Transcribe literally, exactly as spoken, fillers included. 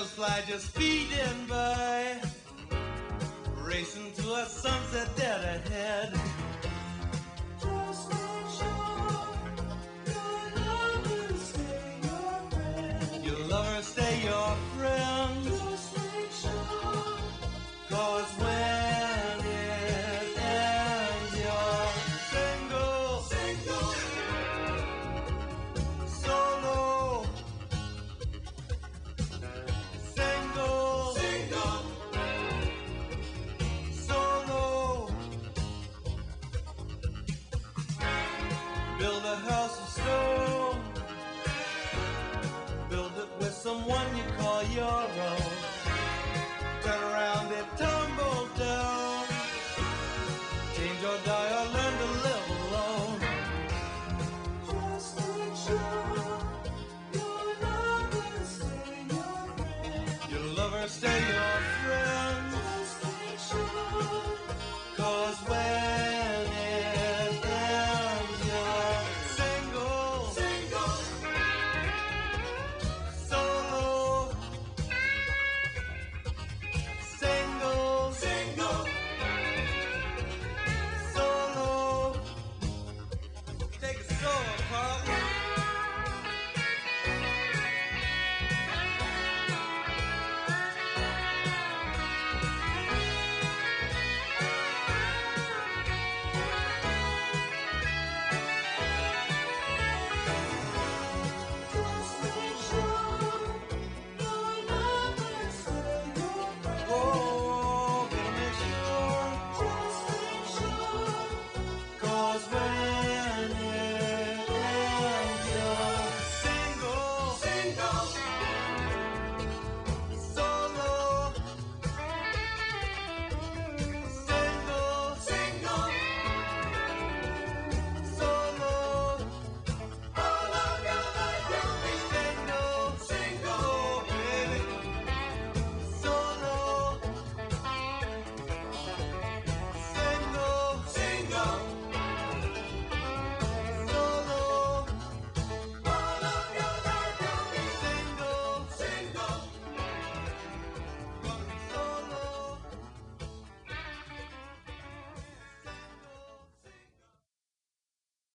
Shadows fly just speeding by, racing to a sunset dead ahead. Just make sure your lover stay your friend. Your lover stay your friend. Just make sure, 'cause when it ends you're single, single, solo, single, single, solo. Build a house of stone, build it with someone you call your own. Turn around, it tumble down. Change or die or learn to live alone. just make sure your lover stay your friend. Your lover stay